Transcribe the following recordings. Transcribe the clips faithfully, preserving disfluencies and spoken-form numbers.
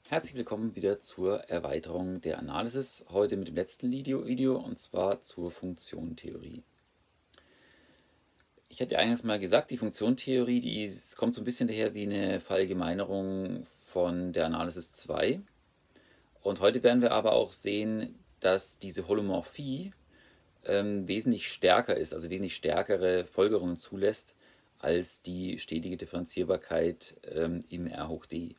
Herzlich willkommen wieder zur Erweiterung der Analysis, heute mit dem letzten Video, Video und zwar zur Funktionentheorie. Ich hatte eingangs mal gesagt, die Funktionentheorie, die ist, kommt so ein bisschen daher wie eine Verallgemeinerung von der Analysis zwei. Und heute werden wir aber auch sehen, dass diese Holomorphie ähm, wesentlich stärker ist, also wesentlich stärkere Folgerungen zulässt als die stetige Differenzierbarkeit ähm, im R hoch d.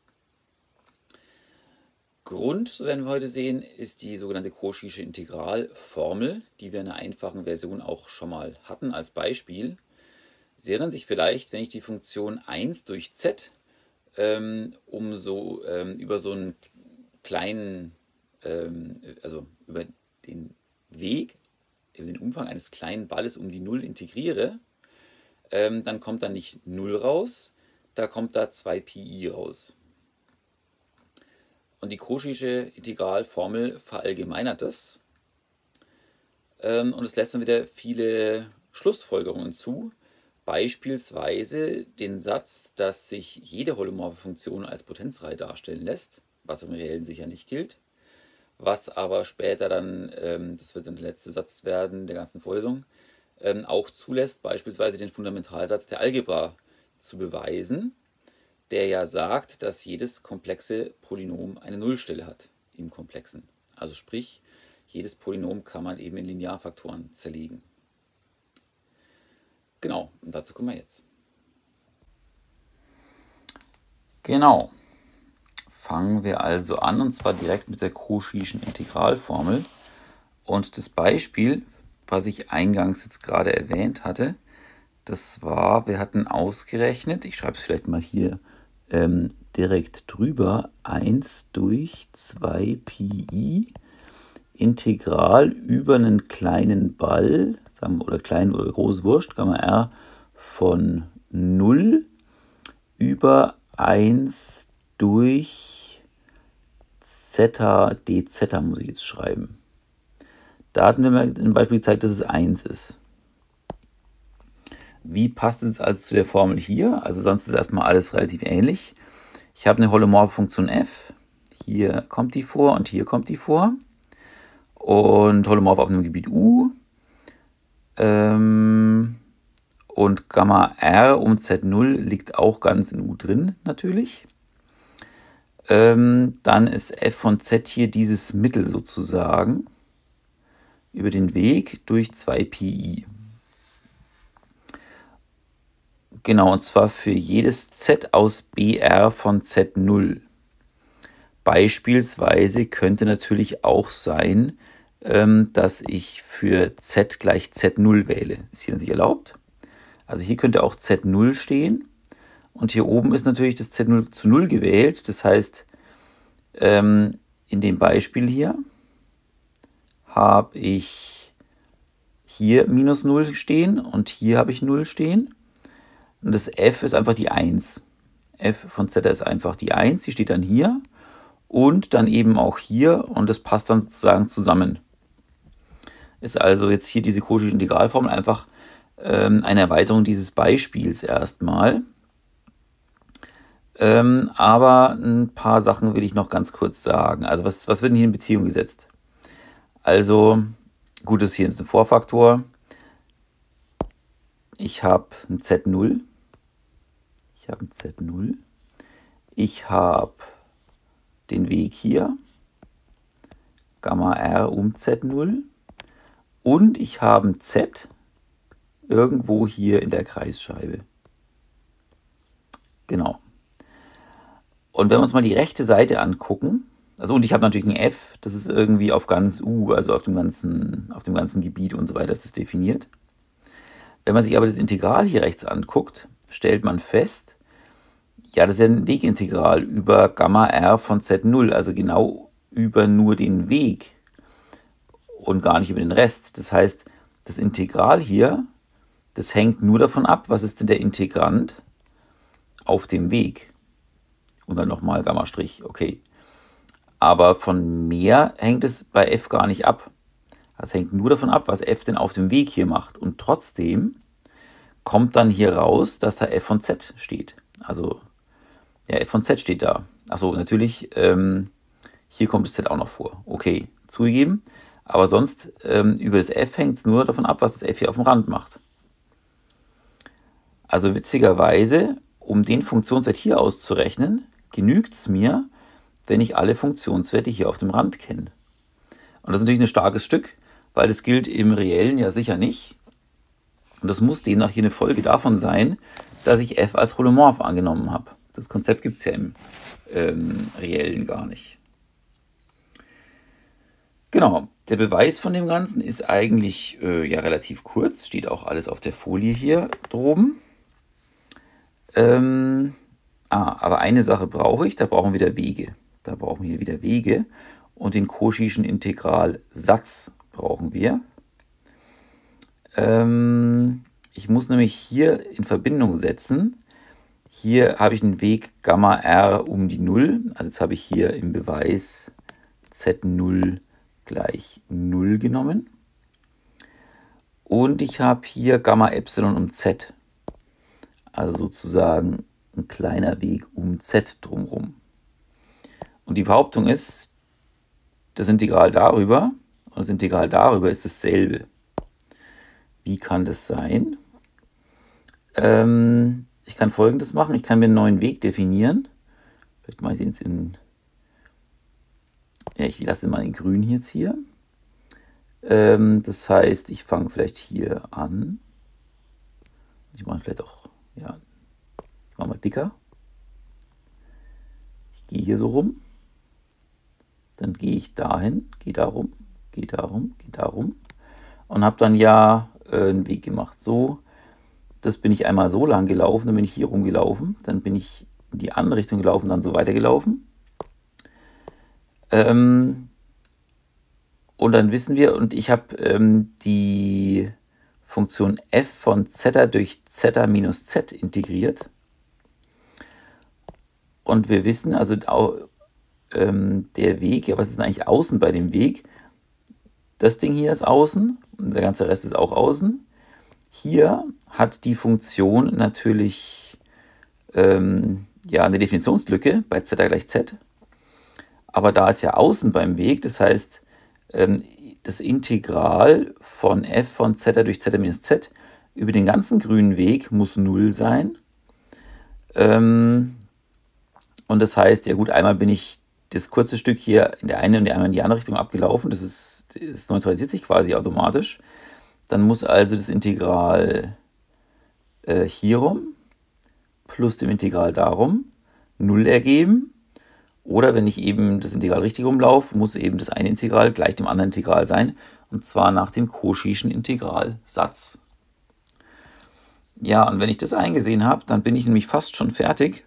Grund, so werden wir heute sehen, ist die sogenannte Cauchysche Integralformel, die wir in einer einfachen Version auch schon mal hatten als Beispiel. Sie erinnern sich vielleicht, wenn ich die Funktion eins durch z ähm, um so, ähm, über so einen kleinen, ähm, also über den Weg, über den Umfang eines kleinen Balles um die null integriere, ähm, dann kommt da nicht null raus, da kommt da zwei Pi raus. Und die Cauchysche Integralformel verallgemeinert das. Ähm, und es lässt dann wieder viele Schlussfolgerungen zu. Beispielsweise den Satz, dass sich jede holomorphe Funktion als Potenzreihe darstellen lässt, was im Reellen sicher nicht gilt. Was aber später dann, ähm, das wird dann der letzte Satz werden der ganzen Vorlesung, ähm, auch zulässt, beispielsweise den Fundamentalsatz der Algebra zu beweisen, der ja sagt, dass jedes komplexe Polynom eine Nullstelle hat im Komplexen. Also sprich, jedes Polynom kann man eben in Linearfaktoren zerlegen. Genau, und dazu kommen wir jetzt. Genau, fangen wir also an, und zwar direkt mit der Cauchyschen Integralformel. Und das Beispiel, was ich eingangs jetzt gerade erwähnt hatte, das war, wir hatten ausgerechnet, ich schreibe es vielleicht mal hier ähm, direkt drüber, eins durch zwei Pi Integral über einen kleinen Ball, sagen wir, oder klein oder groß, wurscht, Gamma r von null über eins durch Zeta dz, muss ich jetzt schreiben. Da hatten wir mal im Beispiel gezeigt, dass es eins ist. Wie passt es also zu der Formel hier? Also sonst ist erstmal alles relativ ähnlich. Ich habe eine holomorphe Funktion f. Hier kommt die vor und hier kommt die vor. Und holomorph auf einem Gebiet U. Ähm, und Gamma r um z null liegt auch ganz in U drin, natürlich. Ähm, dann ist f von z hier dieses Mittel sozusagen über den Weg durch zwei Pi. Genau, und zwar für jedes z aus br von z null. Beispielsweise könnte natürlich auch sein, ähm, dass ich für z gleich z null wähle. Ist hier natürlich erlaubt. Also hier könnte auch z null stehen. Und hier oben ist natürlich das z null zu null gewählt. Das heißt, ähm, in dem Beispiel hier habe ich hier minus null stehen und hier habe ich null stehen. Und das f ist einfach die eins. F von z ist einfach die eins, die steht dann hier und dann eben auch hier und das passt dann sozusagen zusammen. Ist also jetzt hier diese Cauchische Integralformel einfach ähm, eine Erweiterung dieses Beispiels erstmal. Ähm, aber ein paar Sachen will ich noch ganz kurz sagen. Also was, was wird denn hier in Beziehung gesetzt? Also, gut, das hier ist ein Vorfaktor. Ich habe ein z null. Ich habe ein z null. Ich habe den Weg hier, Gamma r um z null. Und ich habe ein z irgendwo hier in der Kreisscheibe. Genau. Und wenn wir uns mal die rechte Seite angucken, also und ich habe natürlich ein f, das ist irgendwie auf ganz U, also auf dem ganzen, auf dem ganzen Gebiet und so weiter ist das definiert. Wenn man sich aber das Integral hier rechts anguckt, stellt man fest, ja, das ist ja ein Wegintegral über Gamma r von z null, also genau über nur den Weg und gar nicht über den Rest. Das heißt, das Integral hier, das hängt nur davon ab, was ist denn der Integrand auf dem Weg. Und dann nochmal Gamma Strich, okay. Aber von mehr hängt es bei f gar nicht ab. Das hängt nur davon ab, was f denn auf dem Weg hier macht. Und trotzdem kommt dann hier raus, dass da f von z steht. Also ja, f von z steht da. Achso, natürlich, ähm, hier kommt das Z auch noch vor. Okay, zugegeben. Aber sonst, ähm, über das f hängt es nur davon ab, was das f hier auf dem Rand macht. Also witzigerweise, um den Funktionswert hier auszurechnen, genügt es mir, wenn ich alle Funktionswerte hier auf dem Rand kenne. Und das ist natürlich ein starkes Stück, weil das gilt im Reellen ja sicher nicht. Und das muss demnach hier eine Folge davon sein, dass ich f als Holomorph angenommen habe. Das Konzept gibt es ja im ähm, Reellen gar nicht. Genau, der Beweis von dem Ganzen ist eigentlich äh, ja relativ kurz, steht auch alles auf der Folie hier droben. Ähm, ah, aber eine Sache brauche ich, da brauchen wir wieder Wege. Da brauchen wir wieder Wege und den Cauchyschen Integralsatz brauchen wir. Ähm, ich muss nämlich hier in Verbindung setzen. Hier habe ich einen Weg Gamma R um die null. Also jetzt habe ich hier im Beweis Z null gleich null genommen. Und ich habe hier Gamma Epsilon um Z. Also sozusagen ein kleiner Weg um Z drumherum. Und die Behauptung ist, das Integral darüber und das Integral darüber ist dasselbe. Wie kann das sein? Ähm, ich kann Folgendes machen. Ich kann mir einen neuen Weg definieren. Vielleicht mache ich den jetzt in... Ja, ich lasse mal in grün jetzt hier. Ähm, das heißt, ich fange vielleicht hier an. Ich mache vielleicht auch... Ja, ich mache mal dicker. Ich gehe hier so rum. Dann gehe ich dahin, gehe darum, gehe darum, gehe darum. Und habe dann ja äh, einen Weg gemacht. So, das bin ich einmal so lang gelaufen, dann bin ich hier rumgelaufen, dann bin ich in die andere Richtung gelaufen, dann so weitergelaufen. Ähm, und dann wissen wir, und ich habe ähm, die Funktion f von zeta durch zeta minus z integriert. Und wir wissen, also ähm, der Weg, ja, was ist denn eigentlich außen bei dem Weg? Das Ding hier ist außen und der ganze Rest ist auch außen. Hier hat die Funktion natürlich ähm, ja, eine Definitionslücke bei zeta gleich z. Aber da ist ja außen beim Weg, das heißt, ähm, das Integral von f von zeta durch zeta minus z über den ganzen grünen Weg muss null sein. Ähm, und das heißt, ja gut, einmal bin ich das kurze Stück hier in der einen und einmal in die andere Richtung abgelaufen. Das ist, das neutralisiert sich quasi automatisch. Dann muss also das Integral äh, hierum plus dem Integral darum null ergeben. Oder wenn ich eben das Integral richtig rumlaufe, muss eben das eine Integral gleich dem anderen Integral sein. Und zwar nach dem Cauchyschen Integralsatz. Ja, und wenn ich das eingesehen habe, dann bin ich nämlich fast schon fertig.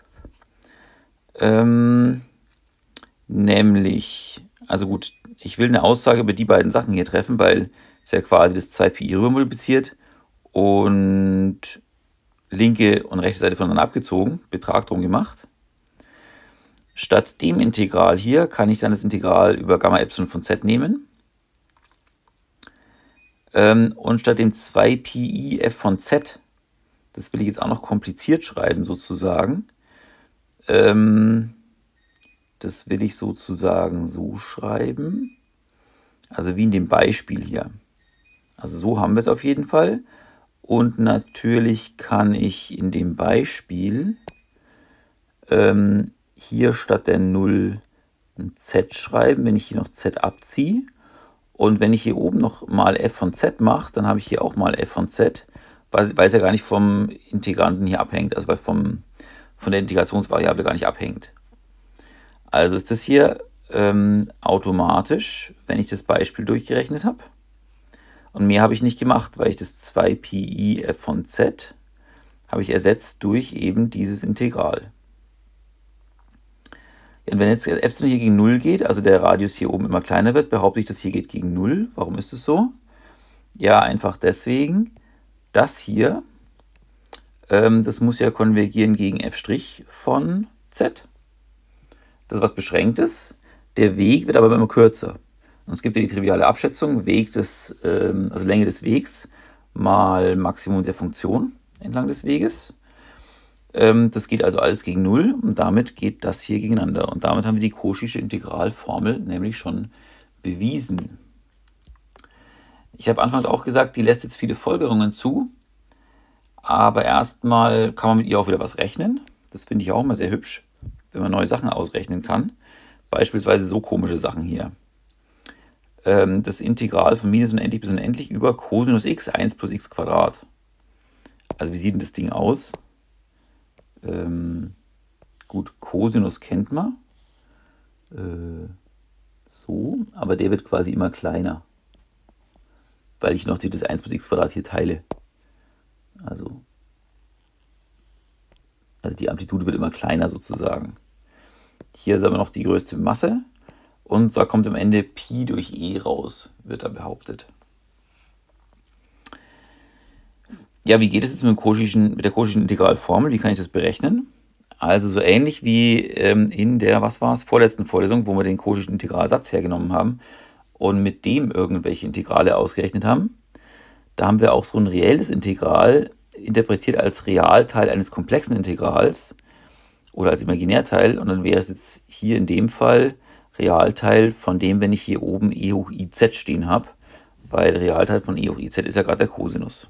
Ähm, nämlich, also gut, ich will eine Aussage über die beiden Sachen hier treffen, weil es ja quasi das zwei Pi rüber multipliziert und linke und rechte Seite voneinander abgezogen, Betrag drum gemacht. Statt dem Integral hier kann ich dann das Integral über Gamma Epsilon von z nehmen. Ähm, und statt dem zwei Pi f von z, das will ich jetzt auch noch kompliziert schreiben sozusagen, ähm, das will ich sozusagen so schreiben, also wie in dem Beispiel hier. Also so haben wir es auf jeden Fall. Und natürlich kann ich in dem Beispiel ähm, hier statt der null ein z schreiben, wenn ich hier noch z abziehe. Und wenn ich hier oben noch mal f von z mache, dann habe ich hier auch mal f von z, weil, weil es ja gar nicht vom Integranten hier abhängt, also weil vom, von der Integrationsvariable gar nicht abhängt. Also ist das hier ähm, automatisch, wenn ich das Beispiel durchgerechnet habe. Und mehr habe ich nicht gemacht, weil ich das zwei Pi f von z habe ich ersetzt durch eben dieses Integral. Und wenn jetzt Epsilon hier gegen null geht, also der Radius hier oben immer kleiner wird, behaupte ich, das hier geht gegen null. Warum ist es so? Ja, einfach deswegen, das hier, ähm, das muss ja konvergieren gegen f' von z. Das ist was Beschränktes. Der Weg wird aber immer kürzer. Und es gibt ja die triviale Abschätzung, Weg des, ähm, also Länge des Wegs mal Maximum der Funktion entlang des Weges. Ähm, das geht also alles gegen null und damit geht das hier gegeneinander. Und damit haben wir die Cauchysche Integralformel nämlich schon bewiesen. Ich habe anfangs auch gesagt, die lässt jetzt viele Folgerungen zu, aber erstmal kann man mit ihr auch wieder was rechnen. Das finde ich auch immer sehr hübsch, wenn man neue Sachen ausrechnen kann. Beispielsweise so komische Sachen hier. Ähm, das Integral von minus unendlich bis unendlich über Cosinus x, eins plus x Quadrat. Also wie sieht denn das Ding aus? Ähm, gut, Cosinus kennt man. Äh, so, aber der wird quasi immer kleiner, weil ich noch das eins plus x Quadrat hier teile. Also, also die Amplitude wird immer kleiner sozusagen. Hier ist aber noch die größte Masse und da kommt am Ende Pi durch E raus, wird da behauptet. Ja, wie geht es jetzt mit, dem Cauchyschen, mit der Cauchyschen Integralformel? Wie kann ich das berechnen? Also so ähnlich wie ähm, in der, was war es, vorletzten Vorlesung, wo wir den Cauchyschen Integralsatz hergenommen haben und mit dem irgendwelche Integrale ausgerechnet haben. Da haben wir auch so ein reelles Integral interpretiert als Realteil eines komplexen Integrals oder als Imaginärteil. Und dann wäre es jetzt hier in dem Fall Realteil von dem, wenn ich hier oben e hoch iz stehen habe, weil Realteil von e hoch iz ist ja gerade der Cosinus.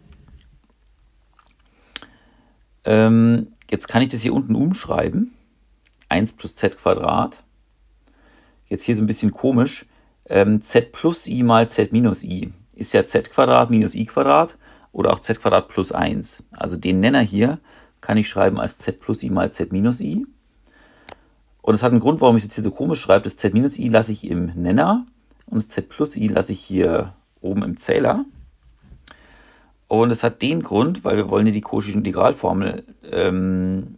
Ähm, jetzt kann ich das hier unten umschreiben. eins plus z Quadrat. Jetzt hier so ein bisschen komisch. Ähm, z plus i mal z minus i ist ja z Quadrat minus i Quadrat oder auch z Quadrat plus eins. Also den Nenner hier kann ich schreiben als z plus i mal z minus i. Und es hat einen Grund, warum ich es jetzt hier so komisch schreibe. Das z minus i lasse ich im Nenner und das z plus i lasse ich hier oben im Zähler. Und es hat den Grund, weil wir wollen hier die Cauchysche Integralformel ähm,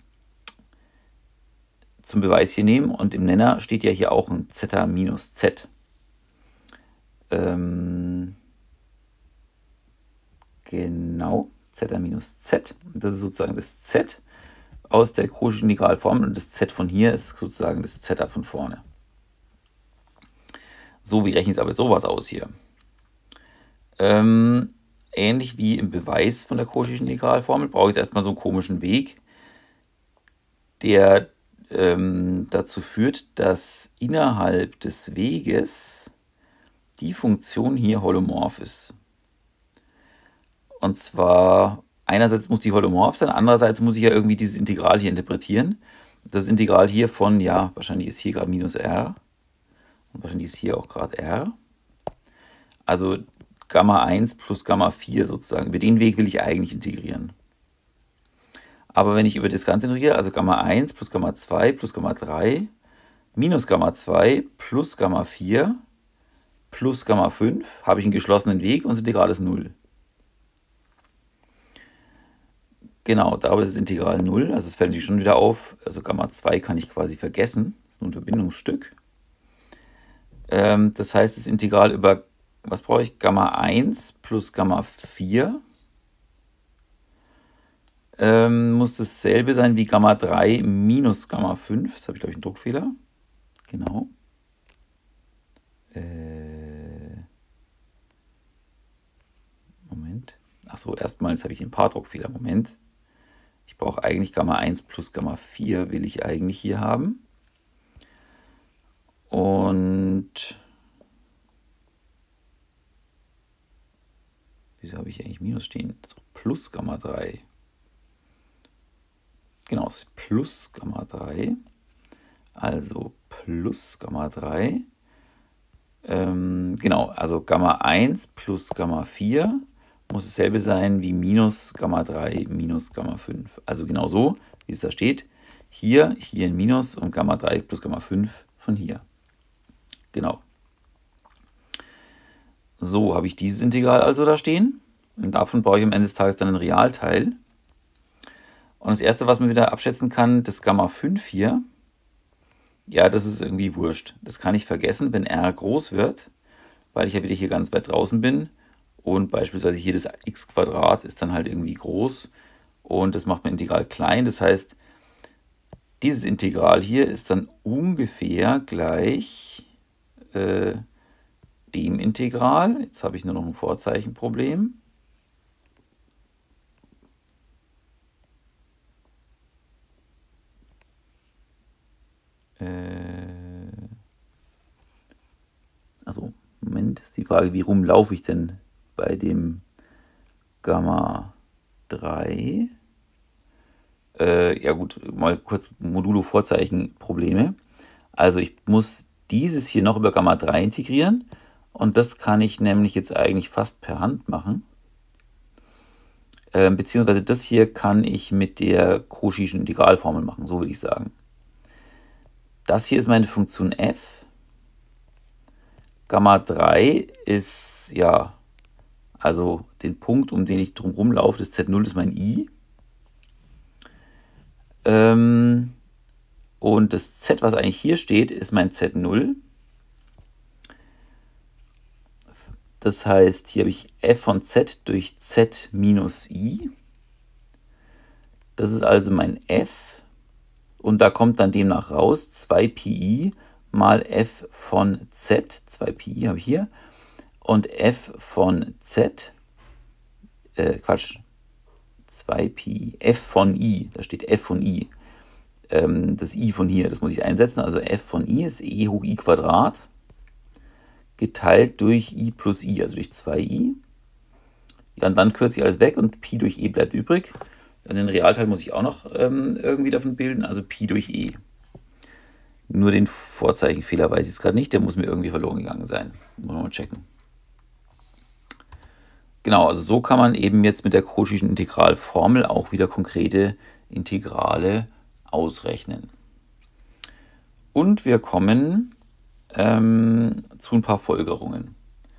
zum Beweis hier nehmen. Und im Nenner steht ja hier auch ein Zeta minus z. Ähm, genau, Zeta minus z. Das ist sozusagen das z aus der Cauchysche Integralformel. Und das z von hier ist sozusagen das Zeta von vorne. So, wie rechne ich jetzt aber sowas aus hier? Ähm, ähnlich wie im Beweis von der Cauchyschen Integralformel brauche ich jetzt erstmal so einen komischen Weg, der ähm, dazu führt, dass innerhalb des Weges die Funktion hier holomorph ist. Und zwar einerseits muss die holomorph sein, andererseits muss ich ja irgendwie dieses Integral hier interpretieren. Das Integral hier von, ja, wahrscheinlich ist hier gerade minus r und wahrscheinlich ist hier auch gerade r. Also Gamma eins plus Gamma vier sozusagen. Über den Weg will ich eigentlich integrieren. Aber wenn ich über das Ganze integriere, also Gamma eins plus Gamma zwei plus Gamma drei minus Gamma zwei plus Gamma vier plus Gamma fünf, habe ich einen geschlossenen Weg und das Integral ist null. Genau, dabei ist das Integral null, also es fällt natürlich schon wieder auf. Also Gamma zwei kann ich quasi vergessen, das ist nur ein Verbindungsstück. Ähm, das heißt, das Integral über, was brauche ich? Gamma eins plus Gamma vier ähm, muss dasselbe sein wie Gamma drei minus Gamma fünf. Das habe ich, glaube ich, einen Druckfehler. Genau. Äh, Moment. Achso, erstmals habe ich ein paar Druckfehler. Moment. Ich brauche eigentlich Gamma eins plus Gamma vier, will ich eigentlich hier haben. Und wieso habe ich eigentlich Minus stehen? Plus Gamma drei. Genau, es ist plus Gamma drei. Also plus Gamma drei. Ähm, genau, also Gamma eins plus Gamma vier muss dasselbe sein wie minus Gamma drei minus Gamma fünf. Also genau so, wie es da steht. Hier, hier ein Minus und Gamma drei plus Gamma fünf von hier. Genau. So habe ich dieses Integral also da stehen. Und davon brauche ich am Ende des Tages dann einen Realteil. Und das erste, was man wieder abschätzen kann, das Gamma fünf hier. Ja, das ist irgendwie wurscht. Das kann ich vergessen, wenn r groß wird, weil ich ja wieder hier ganz weit draußen bin. Und beispielsweise hier das x Quadrat ist dann halt irgendwie groß. Und das macht mein Integral klein. Das heißt, dieses Integral hier ist dann ungefähr gleich äh, dem Integral. Jetzt habe ich nur noch ein Vorzeichenproblem. Äh, also, Moment, ist die Frage, wie rum laufe ich denn bei dem Gamma drei? Äh, ja gut, mal kurz Modulo-Vorzeichen-Probleme. Also ich muss dieses hier noch über Gamma drei integrieren und das kann ich nämlich jetzt eigentlich fast per Hand machen. Äh, beziehungsweise das hier kann ich mit der Cauchy'schen Integralformel machen, so würde ich sagen. Das hier ist meine Funktion f. Gamma drei ist, ja, also den Punkt, um den ich drumherum laufe, das Z null ist mein i. Ähm, und das Z, was eigentlich hier steht, ist mein Z null. Das heißt, hier habe ich f von z durch z minus i. Das ist also mein f. Und da kommt dann demnach raus zwei Pi mal f von z. zwei Pi habe ich hier. Und f von z, äh, Quatsch, zwei Pi, f von i, da steht f von i. Ähm, das i von hier, das muss ich einsetzen. Also f von i ist e hoch i Quadrat geteilt durch i plus i, also durch zwei i. Ja, und dann kürze ich alles weg und Pi durch e bleibt übrig. Dann den Realteil muss ich auch noch ähm, irgendwie davon bilden, also Pi durch e. Nur den Vorzeichenfehler weiß ich jetzt gerade nicht, der muss mir irgendwie verloren gegangen sein. Muss man mal checken. Genau, also so kann man eben jetzt mit der Cauchy'schen Integralformel auch wieder konkrete Integrale ausrechnen. Und wir kommen ähm, zu ein paar Folgerungen.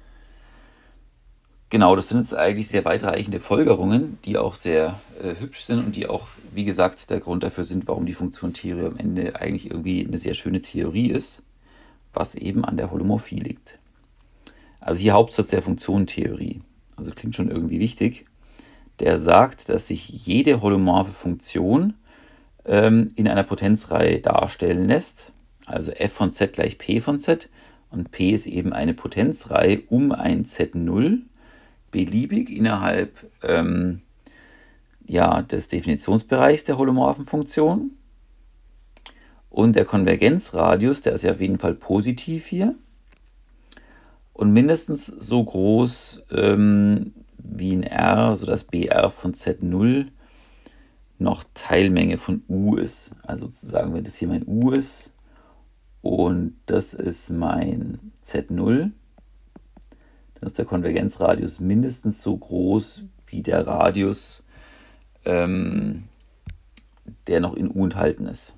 Genau, das sind jetzt eigentlich sehr weitreichende Folgerungen, die auch sehr äh, hübsch sind und die auch, wie gesagt, der Grund dafür sind, warum die Funktionentheorie am Ende eigentlich irgendwie eine sehr schöne Theorie ist, was eben an der Holomorphie liegt. Also hier Hauptsatz der Funktionentheorie, also klingt schon irgendwie wichtig, der sagt, dass sich jede holomorphe Funktion ähm, in einer Potenzreihe darstellen lässt, also f von z gleich p von z und p ist eben eine Potenzreihe um ein Z null, beliebig innerhalb ähm, ja, des Definitionsbereichs der holomorphen Funktion. Und der Konvergenzradius, der ist ja auf jeden Fall positiv hier. Und mindestens so groß ähm, wie ein R, sodass B R von Z null noch Teilmenge von U ist. Also sozusagen, wenn das hier mein U ist und das ist mein Z null, dann ist der Konvergenzradius mindestens so groß wie der Radius, ähm, der noch in U enthalten ist.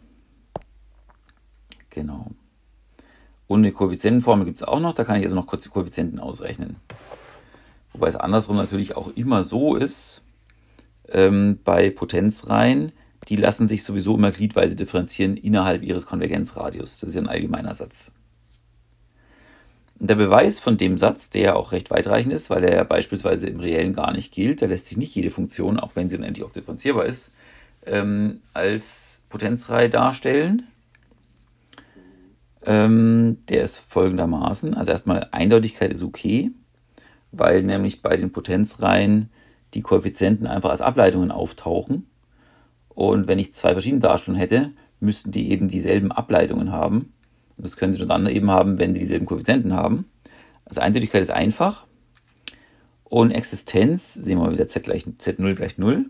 Genau. Und eine Koeffizientenformel gibt es auch noch, da kann ich also noch kurz die Koeffizienten ausrechnen. Wobei es andersrum natürlich auch immer so ist, ähm, bei Potenzreihen, die lassen sich sowieso immer gliedweise differenzieren innerhalb ihres Konvergenzradius. Das ist ja ein allgemeiner Satz. Und der Beweis von dem Satz, der ja auch recht weitreichend ist, weil er ja beispielsweise im Reellen gar nicht gilt, da lässt sich nicht jede Funktion, auch wenn sie unendlich oft differenzierbar ist, ähm, als Potenzreihe darstellen. Ähm, der ist folgendermaßen, also erstmal Eindeutigkeit ist okay, weil nämlich bei den Potenzreihen die Koeffizienten einfach als Ableitungen auftauchen. Und wenn ich zwei verschiedene Darstellungen hätte, müssten die eben dieselben Ableitungen haben. Und das können sie nur dann eben haben, wenn sie dieselben Koeffizienten haben. Also Eindeutigkeit ist einfach. Und Existenz, sehen wir mal wieder Z, gleich, Z null gleich null.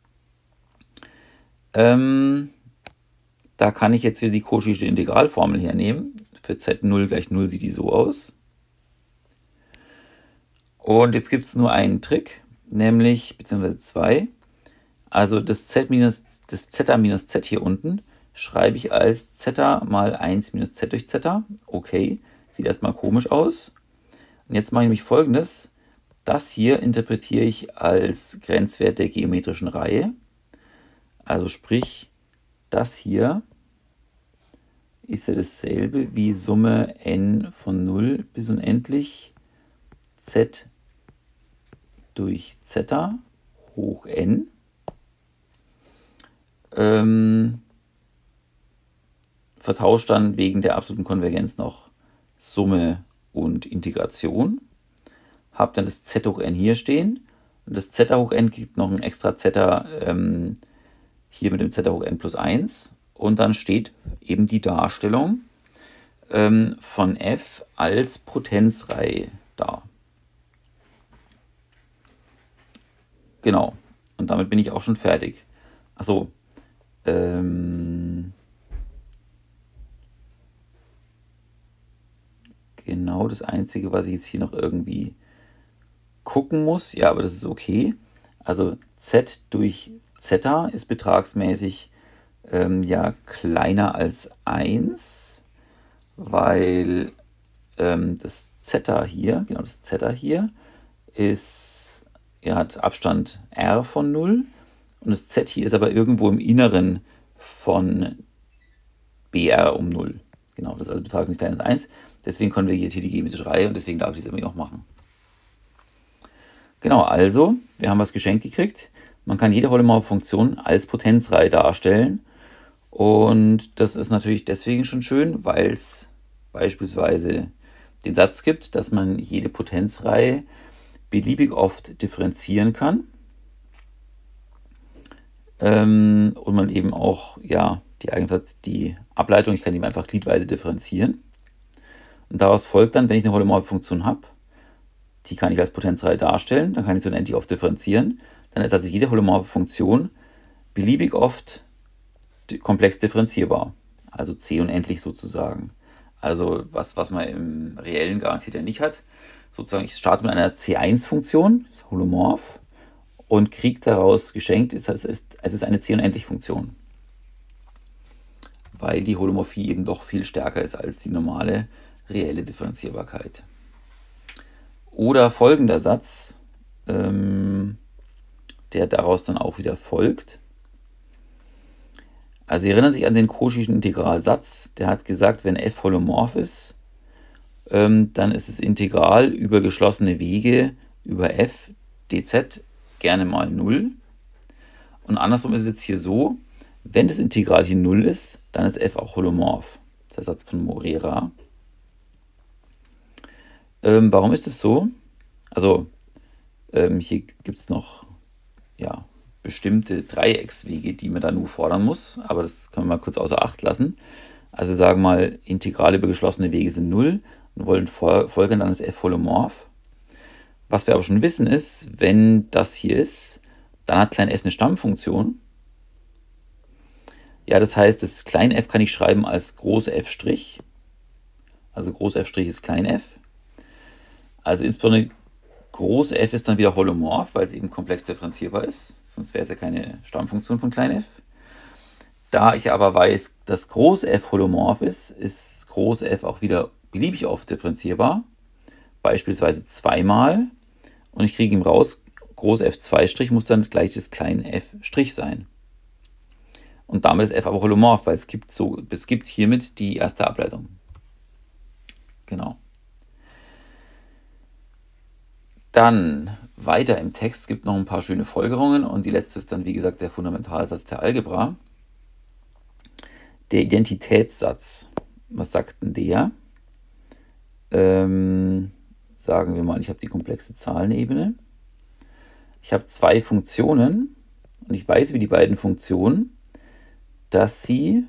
Ähm, da kann ich jetzt wieder die Cauchy'sche Integralformel hernehmen. Für Z null gleich null sieht die so aus. Und jetzt gibt es nur einen Trick, nämlich, beziehungsweise zwei. Also das Z minus, das Zeta minus Z hier unten schreibe ich als Zeta mal eins minus Z durch Zeta. Okay, sieht erstmal komisch aus. Und jetzt mache ich nämlich Folgendes. Das hier interpretiere ich als Grenzwert der geometrischen Reihe. Also sprich, das hier ist ja dasselbe wie Summe n von null bis unendlich Z durch Zeta hoch n. Ähm, vertauscht dann wegen der absoluten Konvergenz noch Summe und Integration. Habe dann das Z hoch n hier stehen und das Zeta hoch n gibt noch ein extra Zeta ähm, hier mit dem Zeta hoch n plus eins und dann steht eben die Darstellung ähm, von f als Potenzreihe da. Genau, und damit bin ich auch schon fertig. Achso, ähm, genau das Einzige, was ich jetzt hier noch irgendwie gucken muss, ja, aber das ist okay. Also z durch zeta ist betragsmäßig ähm, ja kleiner als eins, weil ähm, das zeta hier, genau das zeta hier, ist, ja, hat Abstand r von null und das z hier ist aber irgendwo im Inneren von br um null. Genau, das ist also betragsmäßig kleiner als eins. Deswegen konvergiert hier die geometrische Reihe und deswegen darf ich das irgendwie auch machen. Genau, also, wir haben was geschenkt gekriegt. Man kann jede Holomorph-Funktion als Potenzreihe darstellen. Und das ist natürlich deswegen schon schön, weil es beispielsweise den Satz gibt, dass man jede Potenzreihe beliebig oft differenzieren kann. Ähm, und man eben auch, ja, die Eigenschaft, die Ableitung, ich kann die einfach gliedweise differenzieren. Und daraus folgt dann, wenn ich eine Holomorph-Funktion habe, die kann ich als Potenzreihe darstellen, dann kann ich so unendlich oft differenzieren. Dann ist also jede holomorphe Funktion beliebig oft komplex differenzierbar. Also c unendlich sozusagen. Also was, was man im Reellen garantiert ja nicht hat. Sozusagen, ich starte mit einer c eins Funktion, holomorph, und kriege daraus geschenkt, es ist, es ist eine c unendlich Funktion. Weil die Holomorphie eben doch viel stärker ist als die normale reelle Differenzierbarkeit. Oder folgender Satz, ähm, der daraus dann auch wieder folgt. Also Sie erinnern sich an den Cauchyschen Integralsatz, der hat gesagt, wenn f holomorph ist, ähm, dann ist das Integral über geschlossene Wege über f dz gerne mal null. Und andersrum ist es jetzt hier so, wenn das Integral hier null ist, dann ist f auch holomorph. Das ist der Satz von Morera. Ähm, warum ist es so? Also ähm, hier gibt es noch ja, bestimmte Dreieckswege, die man da nur fordern muss, aber das können wir mal kurz außer Acht lassen. Also sagen wir mal, Integrale über geschlossene Wege sind null und wollen folgen, dann ist f holomorph. Was wir aber schon wissen ist, wenn das hier ist, dann hat klein f eine Stammfunktion. Ja, das heißt, das klein f kann ich schreiben als groß f'. Also groß f' ist klein f. Also insbesondere groß f ist dann wieder holomorph, weil es eben komplex differenzierbar ist. Sonst wäre es ja keine Stammfunktion von klein f. Da ich aber weiß, dass groß f holomorph ist, ist groß f auch wieder beliebig oft differenzierbar. Beispielsweise zweimal. Und ich kriege ihm raus, groß f zwei' muss dann gleich das kleine f' sein. Und damit ist f aber holomorph, weil es gibt, so, es gibt hiermit die erste Ableitung. Genau. Dann weiter im Text gibt noch ein paar schöne Folgerungen und die letzte ist dann, wie gesagt, der Fundamentalsatz der Algebra. Der Identitätssatz. Was sagt denn der? Ähm, sagen wir mal, ich habe die komplexe Zahlenebene. Ich habe zwei Funktionen und ich weiß, wie die beiden Funktionen, dass sie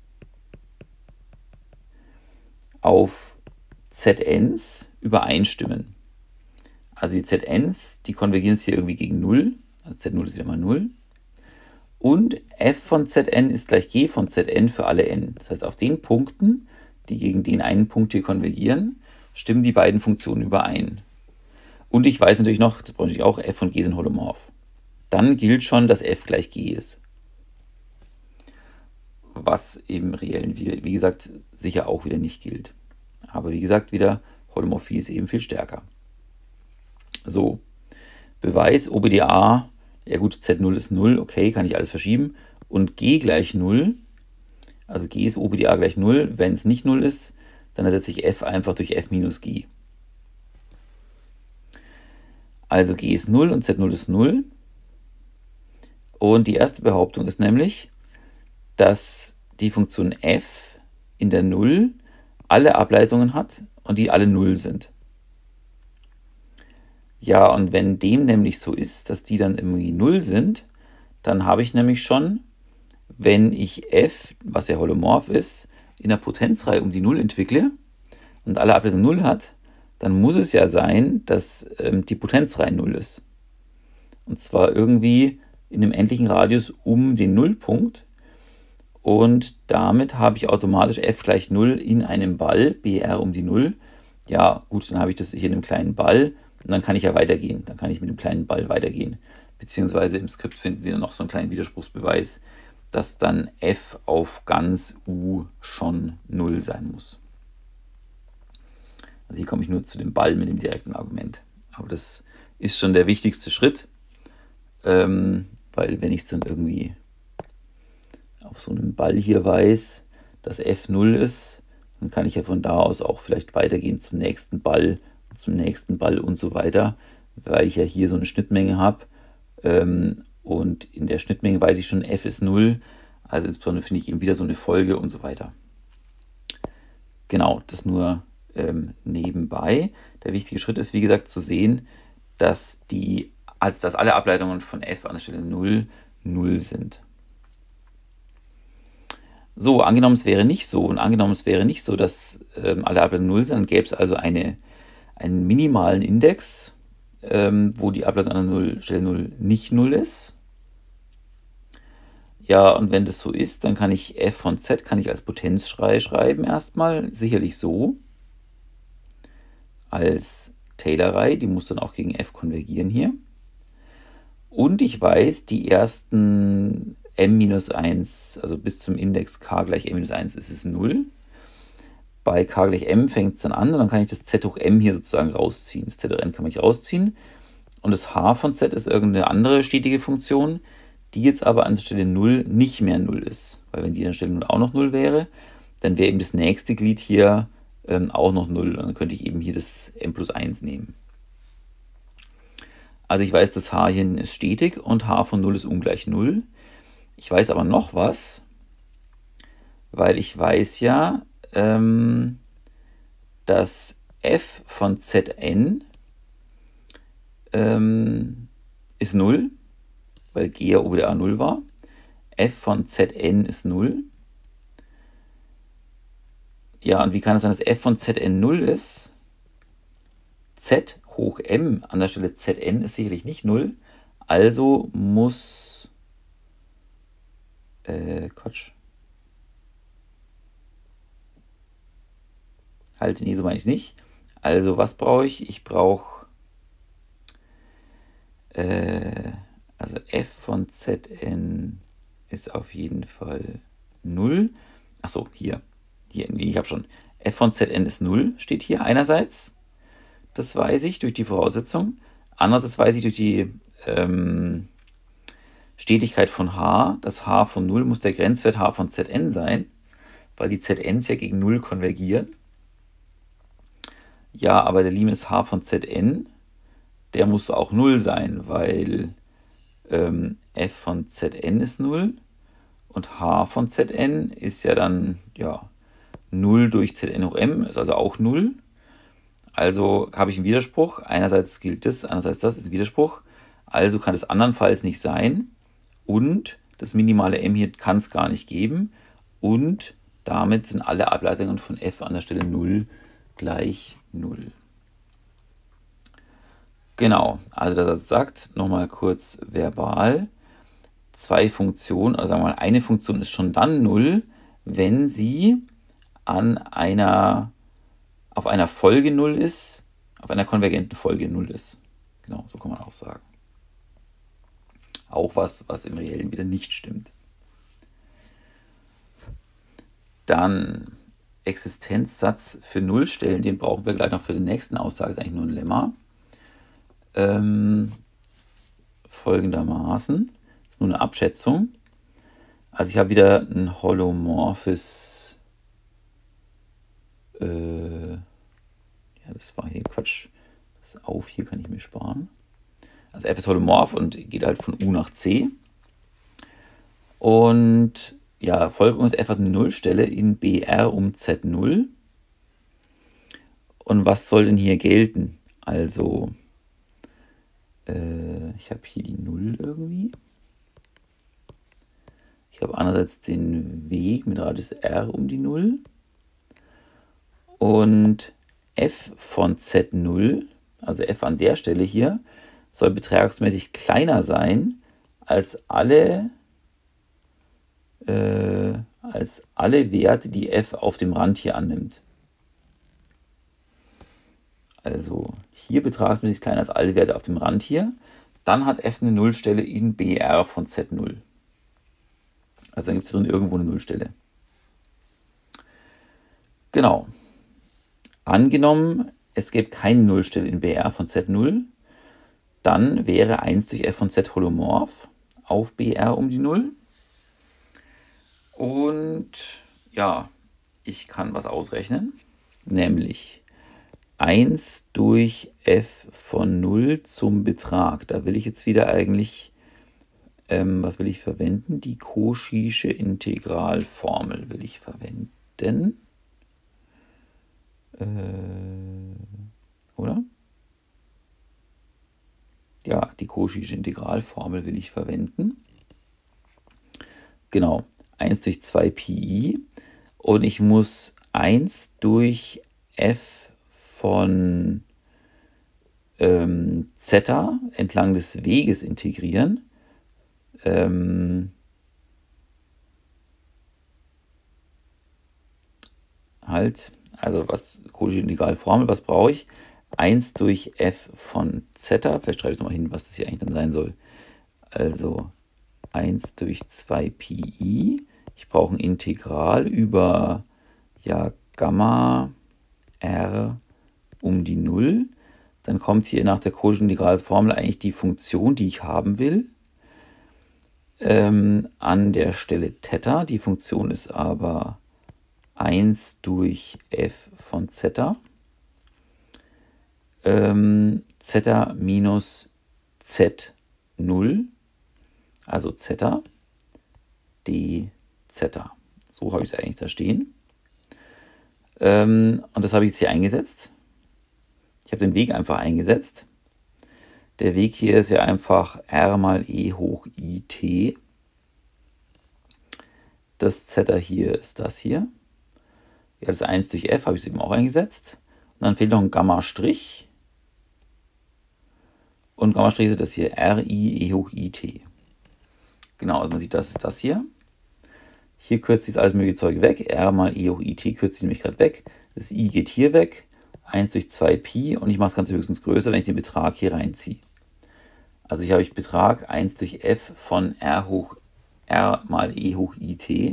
auf Zns übereinstimmen. Also die Zns, die konvergieren jetzt hier irgendwie gegen null. Also z null ist wieder mal null. Und f von Zn ist gleich g von Zn für alle n. Das heißt, auf den Punkten, die gegen den einen Punkt hier konvergieren, stimmen die beiden Funktionen überein. Und ich weiß natürlich noch, das brauche ich auch, f von g sind holomorph. Dann gilt schon, dass f gleich g ist. Was im Reellen, wie, wie gesagt, sicher auch wieder nicht gilt. Aber wie gesagt, wieder, Holomorphie ist eben viel stärker. So, Beweis, O B D A, ja gut, z null ist null, okay, kann ich alles verschieben. Und g gleich null, also g ist O B D A gleich null, wenn es nicht null ist, dann ersetze ich f einfach durch f minus g. Also g ist null und z null ist null. Und die erste Behauptung ist nämlich, dass die Funktion f in der null alle Ableitungen hat und die alle null sind. Ja, und wenn dem nämlich so ist, dass die dann irgendwie null sind, dann habe ich nämlich schon, wenn ich f, was ja holomorph ist, in der Potenzreihe um die null entwickle und alle Ableitungen null hat, dann muss es ja sein, dass ähm, die Potenzreihe null ist. Und zwar irgendwie in einem endlichen Radius um den Nullpunkt. Und damit habe ich automatisch f gleich null in einem Ball, br um die null. Ja, gut, dann habe ich das hier in einem kleinen Ball und dann kann ich ja weitergehen. Dann kann ich mit dem kleinen Ball weitergehen. Beziehungsweise im Skript finden Sie dann noch so einen kleinen Widerspruchsbeweis, dass dann f auf ganz u schon null sein muss. Also hier komme ich nur zu dem Ball mit dem direkten Argument. Aber das ist schon der wichtigste Schritt, ähm, weil wenn ich es dann irgendwie auf so einem Ball hier weiß, dass f null ist, dann kann ich ja von da aus auch vielleicht weitergehen zum nächsten Ball, zum nächsten Ball und so weiter, weil ich ja hier so eine Schnittmenge habe. Ähm, und in der Schnittmenge weiß ich schon, f ist null, also insbesondere finde ich eben wieder so eine Folge und so weiter. Genau, das nur ähm, nebenbei. Der wichtige Schritt ist, wie gesagt, zu sehen, dass, die, also dass alle Ableitungen von f an der Stelle null, null sind. So, angenommen es wäre nicht so und angenommen es wäre nicht so, dass ähm, alle Ableitungen null sind, dann gäbe es also eine, einen minimalen Index, ähm, wo die Ableitung an der null, Stelle null nicht null ist. Ja, und wenn das so ist, dann kann ich f von z kann ich als Potenzreihe schreiben erstmal, sicherlich so, als Taylor-Reihe, die muss dann auch gegen f konvergieren hier. Und ich weiß, die ersten m minus eins, also bis zum Index k gleich m minus eins ist es null. Bei k gleich m fängt es dann an und dann kann ich das z hoch m hier sozusagen rausziehen. Das z hoch n kann man nicht rausziehen. Und das h von z ist irgendeine andere stetige Funktion, die jetzt aber an der Stelle null nicht mehr null ist. Weil wenn die an der Stelle null auch noch null wäre, dann wäre eben das nächste Glied hier ähm, auch noch null. Und dann könnte ich eben hier das m plus eins nehmen. Also ich weiß, das h hier ist stetig und h von null ist ungleich null. Ich weiß aber noch was, weil ich weiß ja, ähm, dass f von zn ähm, ist null, weil g ja ober der a null war. F von zn ist null. Ja, und wie kann es sein, dass f von zn null ist? Z hoch m an der Stelle zn ist sicherlich nicht null. Also muss... Äh, Quatsch. Halt, nee, so meine ich es nicht. Also, was brauche ich? Ich brauche... Äh, also f von zn ist auf jeden Fall null. Achso, hier. Hier, ich habe schon. F von zn ist null, steht hier einerseits. Das weiß ich durch die Voraussetzung. Andererseits weiß ich durch die ähm, Stetigkeit von h, das h von null muss der Grenzwert h von zn sein, weil die zn's ja gegen null konvergieren. Ja, aber der Limit h von zn, der muss auch null sein, weil ähm, f von zn ist null und h von zn ist ja dann ja, null durch zn hoch m, ist also auch null. Also habe ich einen Widerspruch. Einerseits gilt das, andererseits das ist ein Widerspruch. Also kann es andernfalls nicht sein. Und das minimale m hier kann es gar nicht geben. Und damit sind alle Ableitungen von f an der Stelle null gleich null. Genau, also der Satz sagt, nochmal kurz verbal, zwei Funktionen, also sagen wir mal, eine Funktion ist schon dann null, wenn sie an einer auf einer Folge null ist, auf einer konvergenten Folge null ist. Genau, so kann man auch sagen. Auch was, was im Reellen wieder nicht stimmt. Dann Existenzsatz für Nullstellen, den brauchen wir gleich noch für die nächsten Aussage, ist eigentlich nur ein Lemma. Ähm, folgendermaßen, das ist nur eine Abschätzung. Also ich habe wieder ein holomorphes äh, ja, das war hier Quatsch. Das auf hier kann ich mir sparen. Also f ist holomorph und geht halt von u nach c. Und ja, Folgerung ist f hat eine Nullstelle in br um z null. Und was soll denn hier gelten? Also, äh, ich habe hier die null irgendwie. Ich habe einerseits den Weg mit Radius r um die null und f von z null, also f an der Stelle hier, soll betragsmäßig kleiner sein als alle, äh, als alle Werte, die f auf dem Rand hier annimmt. Also hier betragsmäßig kleiner als alle Werte auf dem Rand hier. Dann hat f eine Nullstelle in B R von z null. Also dann gibt es drin irgendwo eine Nullstelle. Genau. Angenommen, es gäbe keine Nullstelle in B R von z null, dann wäre eins durch f von z holomorph auf B R um die null. Und ja, ich kann was ausrechnen, nämlich eins durch f von null zum Betrag. Da will ich jetzt wieder eigentlich, ähm, was will ich verwenden? Die Cauchysche Integralformel will ich verwenden. Äh, oder? Ja, die Cauchysche Integralformel will ich verwenden. Genau, eins durch zwei Pi und ich muss eins durch f von ähm, Zeta entlang des Weges integrieren. Ähm, halt, also was, Cauchy Integralformel, was brauche ich? eins durch f von Zeta, vielleicht schreibe ich es nochmal hin, was das hier eigentlich dann sein soll. Also eins durch zwei Pi. Ich brauche ein Integral über ja, Gamma r um die null. Dann kommt hier nach der Cauchy Integralformel eigentlich die Funktion, die ich haben will. Ähm, an der Stelle Theta. Die Funktion ist aber eins durch f von Zeta. Ähm, Zeta minus z null. Also Zeta d Zeta. So habe ich es eigentlich da stehen. Ähm, und das habe ich jetzt hier eingesetzt. Ich habe den Weg einfach eingesetzt. Der Weg hier ist ja einfach r mal e hoch it. Das Zeta hier ist das hier. Ja, das eins durch f habe ich eben auch eingesetzt. Und dann fehlt noch ein Gamma-Strich. Und Gamma-Strich ist das hier ri e hoch it. Genau, also man sieht, das ist das hier. Hier kürzt sich alles mögliche Zeug weg. R mal e hoch it kürzt sich nämlich gerade weg. Das i geht hier weg. eins durch zwei Pi und ich mache das Ganze höchstens größer, wenn ich den Betrag hier reinziehe. Also hier habe ich Betrag eins durch f von r hoch r mal e hoch it.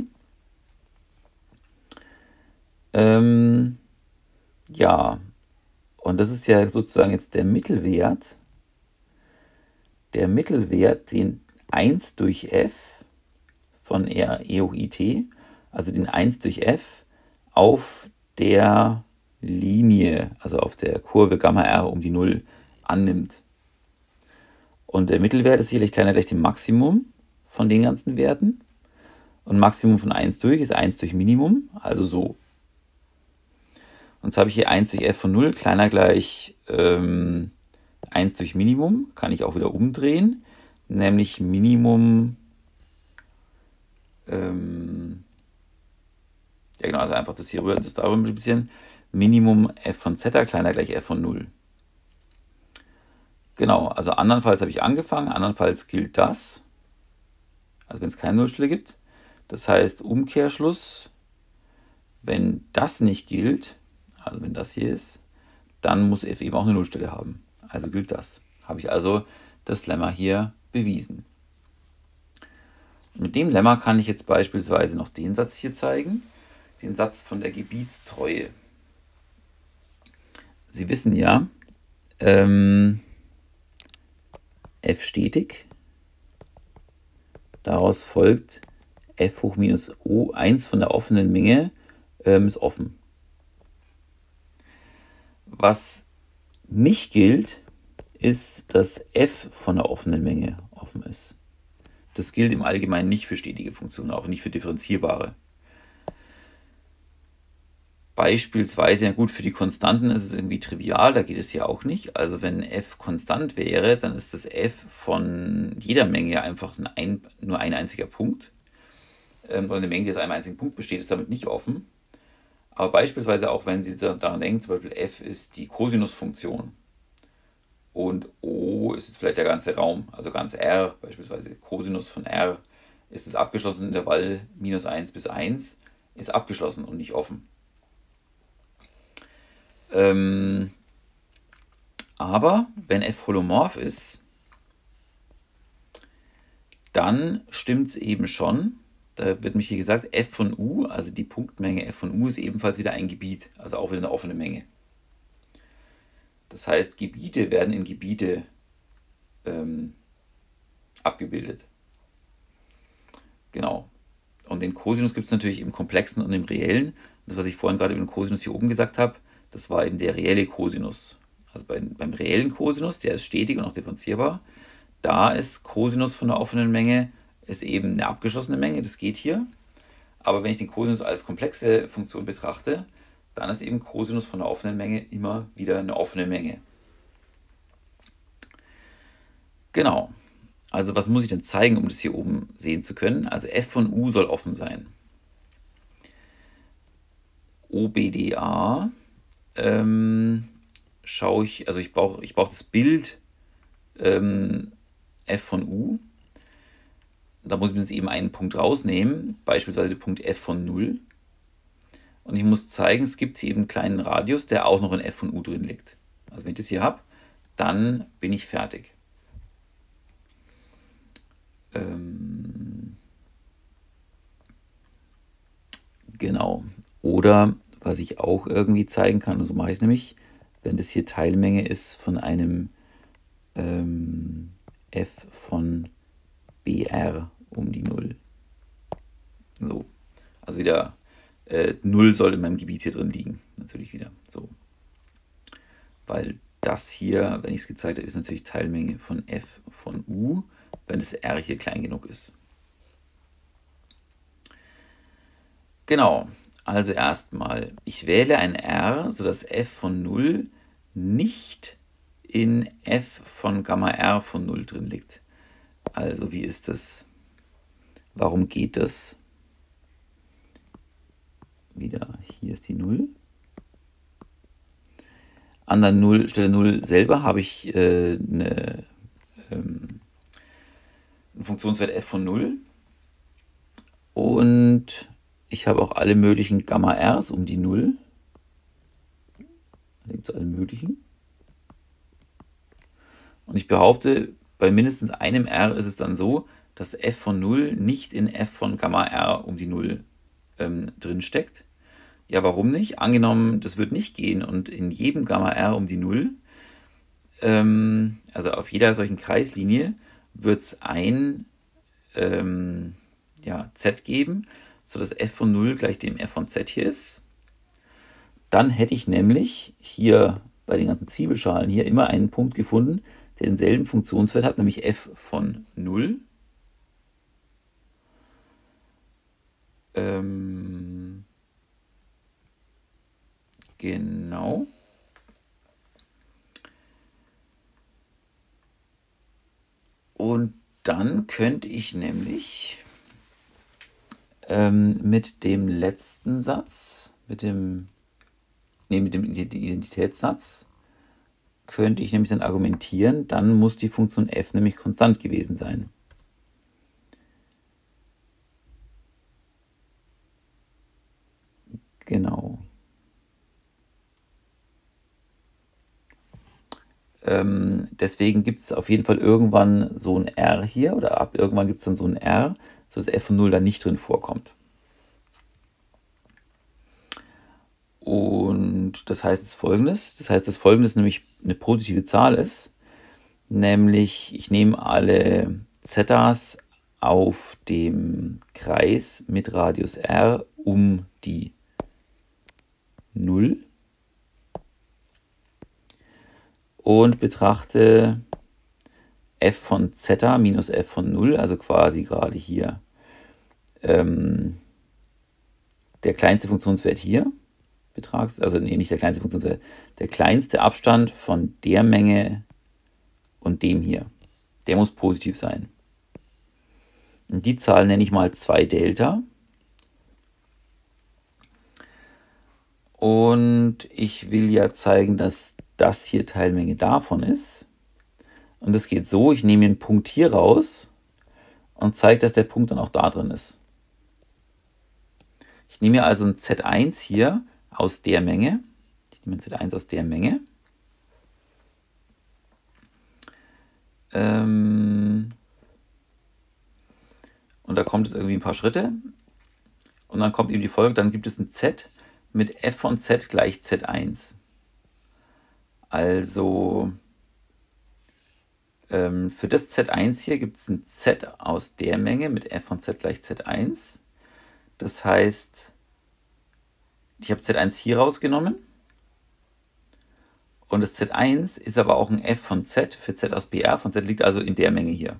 Ähm, ja, und das ist ja sozusagen jetzt der Mittelwert. Der Mittelwert, den eins durch f von r e hoch it, also den eins durch f auf der Linie, also auf der Kurve Gamma r um die null annimmt. Und der Mittelwert ist sicherlich kleiner gleich dem Maximum von den ganzen Werten. Und Maximum von eins durch ist eins durch Minimum, also so. Und jetzt habe ich hier eins durch f von null kleiner gleich ähm, eins durch Minimum, kann ich auch wieder umdrehen, nämlich Minimum, ähm, ja genau, also einfach das hier rüber, das darüber multiplizieren, Minimum f von Zeta kleiner gleich f von null. Genau, also andernfalls habe ich angefangen, andernfalls gilt das, also wenn es keine Nullstelle gibt. Das heißt, Umkehrschluss, wenn das nicht gilt, also wenn das hier ist, dann muss f eben auch eine Nullstelle haben. Also gilt das. Habe ich also das Lemma hier bewiesen. Mit dem Lemma kann ich jetzt beispielsweise noch den Satz hier zeigen, den Satz von der Gebietstreue. Sie wissen ja, ähm, f stetig, daraus folgt f hoch minus o, eins von der offenen Menge ähm, ist offen. Was nicht gilt, ist, dass f von der offenen Menge offen ist. Das gilt im Allgemeinen nicht für stetige Funktionen, auch nicht für differenzierbare. Beispielsweise, ja gut, für die Konstanten ist es irgendwie trivial, da geht es ja auch nicht. Also wenn f konstant wäre, dann ist das f von jeder Menge einfach ein, nur ein einziger Punkt. ähm, oder eine Menge, die aus einem einzigen Punkt besteht, ist damit nicht offen. Aber beispielsweise auch, wenn Sie daran denken, zum Beispiel f ist die Kosinusfunktion und O ist jetzt vielleicht der ganze Raum, also ganz R, beispielsweise Cosinus von R, ist das abgeschlossene Intervall minus eins bis eins, ist abgeschlossen und nicht offen. Ähm, aber wenn f holomorph ist, dann stimmt es eben schon. Da wird mich hier gesagt, f von u, also die Punktmenge f von u ist ebenfalls wieder ein Gebiet, also auch wieder eine offene Menge. Das heißt, Gebiete werden in Gebiete ähm, abgebildet. Genau. Und den Cosinus gibt es natürlich im Komplexen und im Reellen. Das, was ich vorhin gerade über den Cosinus hier oben gesagt habe, das war eben der reelle Cosinus. Also beim, beim reellen Cosinus, der ist stetig und auch differenzierbar. Da ist Cosinus von der offenen Menge ist eben eine abgeschlossene Menge, das geht hier. Aber wenn ich den Cosinus als komplexe Funktion betrachte, dann ist eben Cosinus von der offenen Menge immer wieder eine offene Menge. Genau. Also was muss ich denn zeigen, um das hier oben sehen zu können? Also f von u soll offen sein. O B D A ähm, schaue ich, also ich brauche ich brauch das Bild ähm, f von u. Da muss ich mir jetzt eben einen Punkt rausnehmen, beispielsweise Punkt f von null. Und ich muss zeigen, es gibt hier eben einen kleinen Radius, der auch noch in f von u drin liegt. Also wenn ich das hier habe, dann bin ich fertig. Ähm genau. Oder was ich auch irgendwie zeigen kann, und so mache ich es nämlich, wenn das hier Teilmenge ist von einem ähm, f von B R um die null. So. Also wieder äh, null soll in meinem Gebiet hier drin liegen. Natürlich wieder. So. Weil das hier, wenn ich es gezeigt habe, ist natürlich Teilmenge von f von u, wenn das R hier klein genug ist. Genau. Also erstmal, ich wähle ein R, sodass f von null nicht in f von Gamma R von null drin liegt. Also wie ist das? Warum geht das? Wieder, hier ist die null. An der null, Stelle null selber habe ich äh, eine, ähm, einen Funktionswert f von null. Und ich habe auch alle möglichen Gamma Rs um die null. Da gibt es alle möglichen. Und ich behaupte, bei mindestens einem R ist es dann so, dass f von null nicht in f von Gamma R um die null ähm, drin steckt. Ja, warum nicht? Angenommen, das wird nicht gehen und in jedem Gamma R um die null, ähm, also auf jeder solchen Kreislinie, wird es ein ähm, ja, z geben, sodass f von null gleich dem f von z hier ist. Dann hätte ich nämlich hier bei den ganzen Zwiebelschalen hier immer einen Punkt gefunden, der denselben Funktionswert hat, nämlich f von null. Ähm, genau. Und dann könnte ich nämlich ähm, mit dem letzten Satz, mit dem, nee, mit dem Identitätssatz, könnte ich nämlich dann argumentieren, dann muss die Funktion f nämlich konstant gewesen sein. Genau. Ähm, deswegen gibt es auf jeden Fall irgendwann so ein R hier, oder ab irgendwann gibt es dann so ein R, sodass f von null da nicht drin vorkommt. Und das heißt jetzt Folgendes, das heißt, dass Folgendes nämlich eine positive Zahl ist, nämlich ich nehme alle Zetas auf dem Kreis mit Radius R um die null und betrachte f von zeta minus f von null, also quasi gerade hier ähm, der kleinste Funktionswert hier betragst, also nee, nicht der kleinste Funktionswert, der kleinste Abstand von der Menge und dem hier. Der muss positiv sein. Und die Zahl nenne ich mal zwei Delta. Und ich will ja zeigen, dass das hier Teilmenge davon ist. Und das geht so, ich nehme den Punkt hier raus und zeige, dass der Punkt dann auch da drin ist. Ich nehme also ein Z eins hier aus der Menge. Ich nehme ein Z eins aus der Menge. Ähm und da kommt es irgendwie ein paar Schritte. Und dann kommt eben die Folge, dann gibt es ein Z mit f von z gleich Z eins. Also ähm, für das Z eins hier gibt es ein Z aus der Menge mit f von z gleich Z eins. Das heißt, ich habe Z eins hier rausgenommen. Und das Z eins ist aber auch ein f von z für z aus B R von z, liegt also in der Menge hier.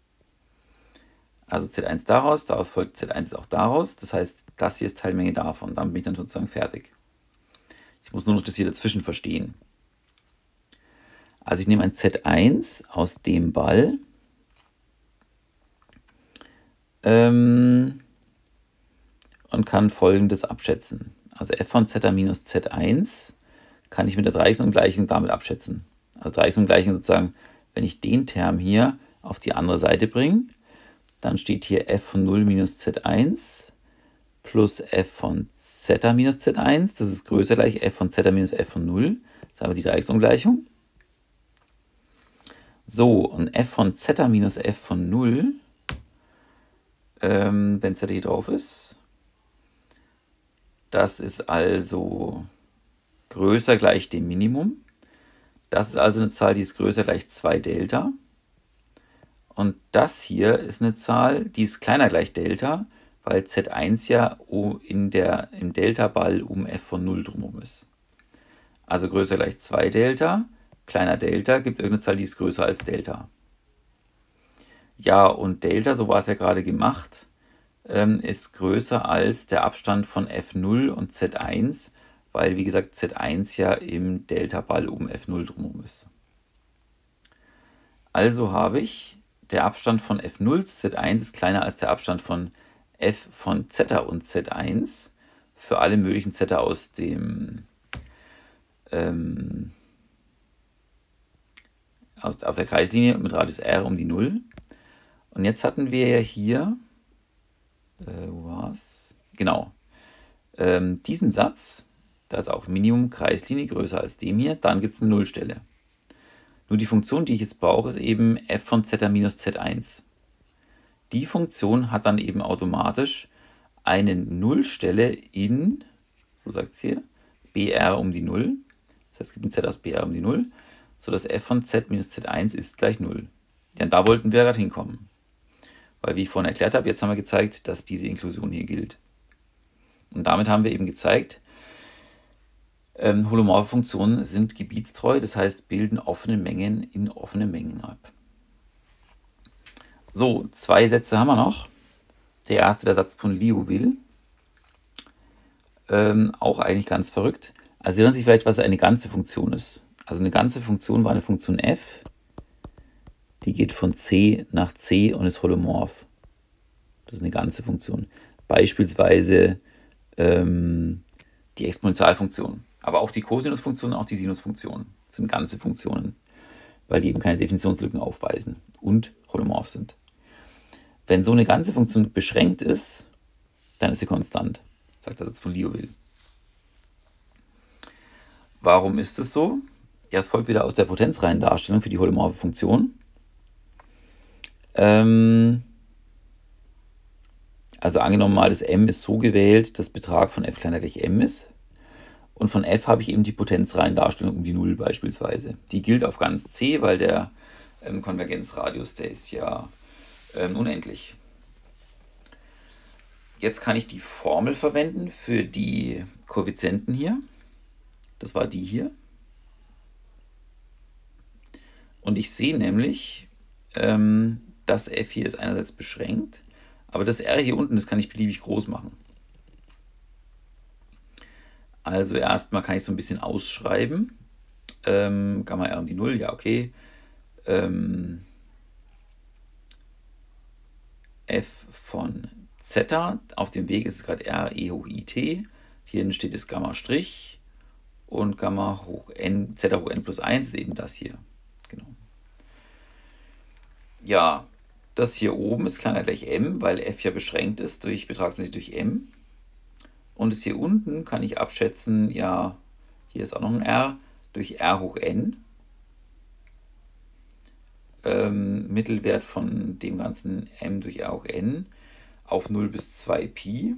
Also Z eins daraus, daraus folgt Z eins auch daraus. Das heißt, das hier ist Teilmenge davon. Damit bin ich dann sozusagen fertig. Ich muss nur noch das hier dazwischen verstehen. Also ich nehme ein Z eins aus dem Ball. Ähm, und kann Folgendes abschätzen. Also f von z minus Z eins kann ich mit der Dreiecksumgleichung damit abschätzen. Also Dreiecksumgleichung sozusagen, wenn ich den Term hier auf die andere Seite bringe, dann steht hier f von null minus Z eins plus f von z minus Z eins. Das ist größer gleich f von z minus f von null. Das ist aber die Dreiecksumgleichung. So, und f von z minus f von null, ähm, wenn z hier drauf ist, das ist also größer gleich dem Minimum. Das ist also eine Zahl, die ist größer gleich zwei Delta. Und das hier ist eine Zahl, die ist kleiner gleich Delta, weil Z eins ja in der, im Delta-Ball um f von null drumherum ist. Also größer gleich zwei Delta, kleiner Delta gibt irgendeine Zahl, die ist größer als Delta. Ja, und Delta, so war es ja gerade gemacht, ist größer als der Abstand von f null und Z eins, weil, wie gesagt, Z eins ja im Delta-Ball um f null drumherum ist. Also habe ich, der Abstand von f null zu Z eins ist kleiner als der Abstand von f von Zeta und Z eins für alle möglichen Zeta aus dem ähm, aus, auf der Kreislinie mit Radius r um die null. Und jetzt hatten wir ja hier, äh, wo war's? Genau, ähm, diesen Satz, da ist auch Minimum Kreislinie größer als dem hier, dann gibt es eine Nullstelle. Nur die Funktion, die ich jetzt brauche, ist eben f von Zeta minus Z eins. Die Funktion hat dann eben automatisch eine Nullstelle in, so sagt es hier, B R um die null. Das heißt, es gibt ein Z aus B R um die null, sodass f von Z minus Z eins ist gleich null. Ja, und da wollten wir gerade hinkommen. Weil, wie ich vorhin erklärt habe, jetzt haben wir gezeigt, dass diese Inklusion hier gilt. Und damit haben wir eben gezeigt, ähm, holomorphe Funktionen sind gebietstreu, das heißt, bilden offene Mengen in offene Mengen ab. So, zwei Sätze haben wir noch. Der erste, der Satz von Liouville. Ähm, auch eigentlich ganz verrückt. Also Sie erinnern sich vielleicht, was eine ganze Funktion ist. Also eine ganze Funktion war eine Funktion f, die geht von c nach c und ist holomorph. Das ist eine ganze Funktion. Beispielsweise ähm, die Exponentialfunktion. Aber auch die Cosinusfunktion und auch die Sinusfunktion sind ganze Funktionen, weil die eben keine Definitionslücken aufweisen und holomorph sind. Wenn so eine ganze Funktion beschränkt ist, dann ist sie konstant, sagt der Satz von Liouville. Warum ist es so? Ja, es folgt wieder aus der Potenzreihendarstellung für die holomorphe Funktion. Ähm, also angenommen mal, das m ist so gewählt, dass Betrag von f kleiner gleich m ist. Und von f habe ich eben die Potenzreihendarstellung um die null beispielsweise. Die gilt auf ganz C, weil der ähm, Konvergenzradius, der ist ja ähm, unendlich. Jetzt kann ich die Formel verwenden für die Koeffizienten hier. Das war die hier. Und ich sehe nämlich, ähm, das f hier ist einerseits beschränkt, aber das r hier unten, das kann ich beliebig groß machen. Also erstmal kann ich so ein bisschen ausschreiben. Ähm, Gamma r um die null, ja okay. Ähm, f von Zeta, auf dem Weg ist es gerade r e hoch it. Hier steht es Gamma Strich und Gamma hoch n, Zeta hoch n plus eins ist eben das hier. Genau. Ja, das hier oben ist kleiner gleich m, weil f ja beschränkt ist durch betragsmäßig durch m. Und das hier unten kann ich abschätzen, ja, hier ist auch noch ein r, durch r hoch n. Ähm, Mittelwert von dem ganzen m durch r hoch n auf null bis zwei Pi.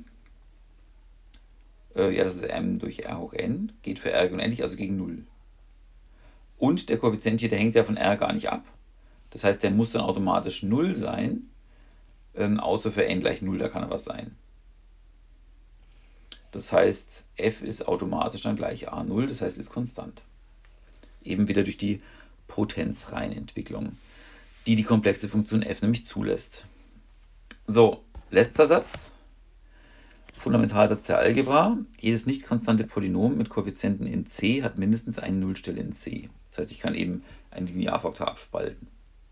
Äh, ja, das ist m durch r hoch n, geht für r unendlich, also gegen null. Und der Koeffizient hier, der hängt ja von r gar nicht ab. Das heißt, der muss dann automatisch null sein, ähm, außer für n gleich null, da kann er was sein. Das heißt, f ist automatisch dann gleich a null, das heißt, ist konstant. Eben wieder durch die Potenzreihenentwicklung, die die komplexe Funktion f nämlich zulässt. So, letzter Satz. Fundamentalsatz der Algebra. Jedes nicht konstante Polynom mit Koeffizienten in c hat mindestens eine Nullstelle in c. Das heißt, ich kann eben einen Linearfaktor abspalten.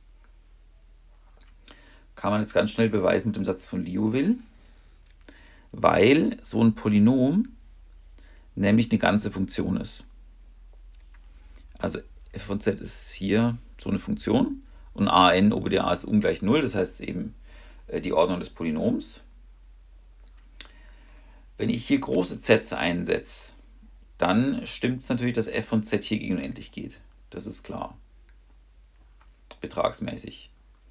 Kann man jetzt ganz schnell beweisen mit dem Satz von Liouville, weil so ein Polynom nämlich eine ganze Funktion ist. Also f von z ist hier so eine Funktion und an ober der a ist ungleich null, das heißt eben die Ordnung des Polynoms. Wenn ich hier große z's einsetze, dann stimmt es natürlich, dass f von z hier gegen unendlich geht. Das ist klar. Betragsmäßig.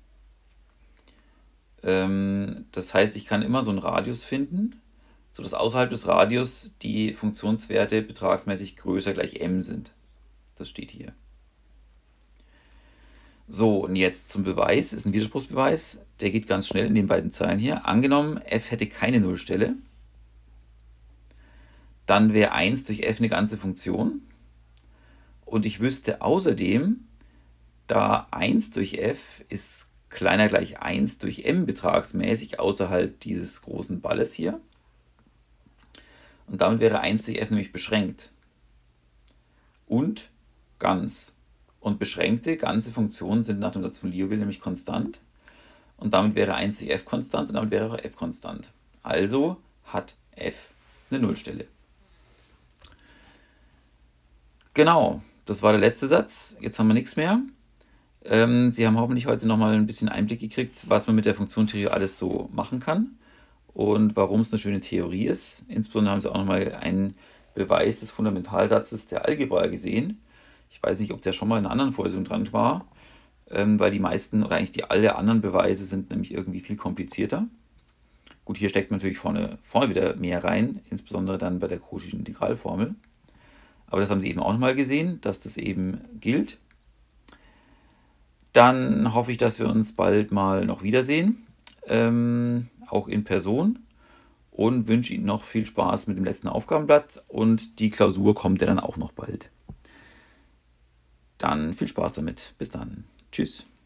Ähm, das heißt, ich kann immer so einen Radius finden, sodass außerhalb des Radius die Funktionswerte betragsmäßig größer gleich m sind. Das steht hier. So, und jetzt zum Beweis, ist ein Widerspruchsbeweis, der geht ganz schnell in den beiden Zeilen hier. Angenommen, f hätte keine Nullstelle, dann wäre eins durch f eine ganze Funktion. Und ich wüsste außerdem, da eins durch f ist kleiner gleich eins durch m betragsmäßig außerhalb dieses großen Balles hier. Und damit wäre eins durch f nämlich beschränkt. Und ganz. Und beschränkte ganze Funktionen sind nach dem Satz von Liouville nämlich konstant. Und damit wäre eins durch f konstant und damit wäre auch f konstant. Also hat f eine Nullstelle. Genau, das war der letzte Satz. Jetzt haben wir nichts mehr. Ähm, Sie haben hoffentlich heute nochmal ein bisschen Einblick gekriegt, was man mit der Funktionentheorie alles so machen kann und warum es eine schöne Theorie ist. Insbesondere haben Sie auch nochmal einen Beweis des Fundamentalsatzes der Algebra gesehen. Ich weiß nicht, ob der schon mal in einer anderen Vorlesung dran war, ähm, weil die meisten oder eigentlich die alle anderen Beweise sind nämlich irgendwie viel komplizierter. Gut, hier steckt natürlich vorne, vorne wieder mehr rein, insbesondere dann bei der Cauchy'schen Integralformel. Aber das haben Sie eben auch nochmal gesehen, dass das eben gilt. Dann hoffe ich, dass wir uns bald mal noch wiedersehen, ähm, auch in Person. Und wünsche Ihnen noch viel Spaß mit dem letzten Aufgabenblatt. Und die Klausur kommt ja dann auch noch bald. Dann viel Spaß damit. Bis dann. Tschüss.